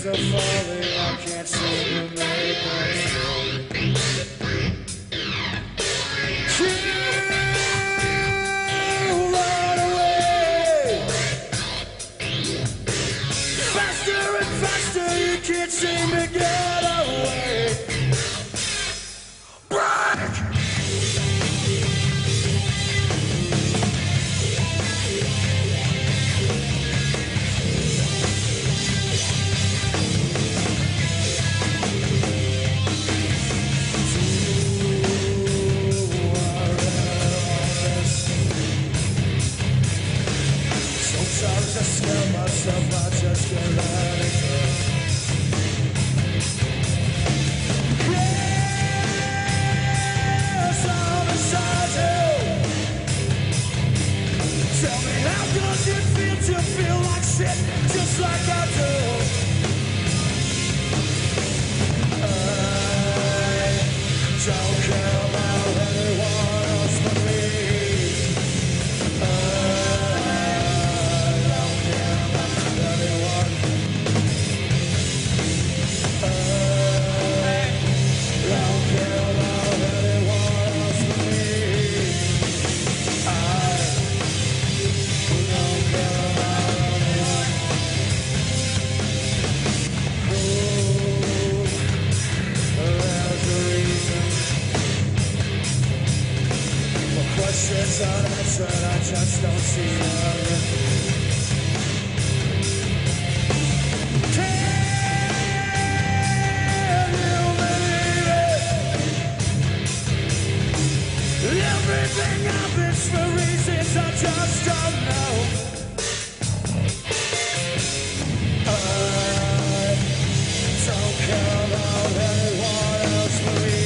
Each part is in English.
wheels are falling, I can't seem to make them run away. Faster and faster, you can't seem to get away. Break! Sometimes I scare myself, I just can't let it go. Yes, I'm beside you. Tell me, how does it feel to feel like shit, just like I do? I don't care about anyone else but me. Questions unanswered, I just don't see them. Can you believe it? Everything happens for reasons I just don't know. I don't care about anyone else but me.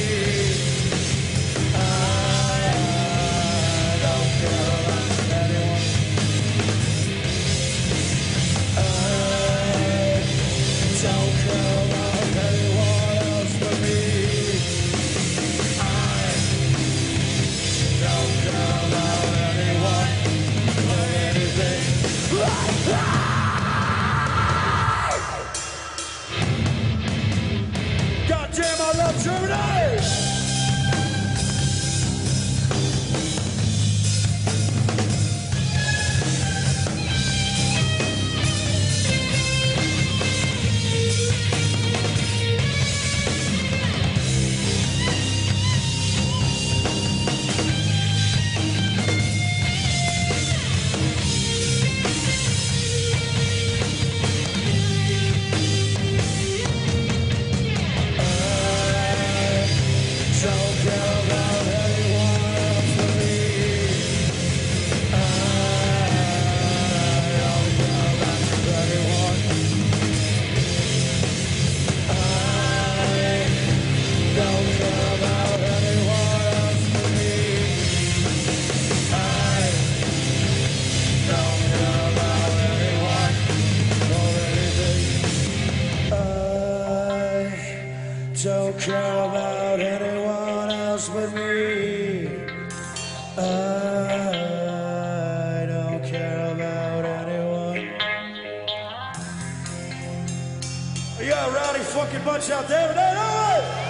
Goddamn, I love Germany! Don't care about anyone else but me. I don't care about anyone. You got a rowdy fucking bunch out there today, don't we?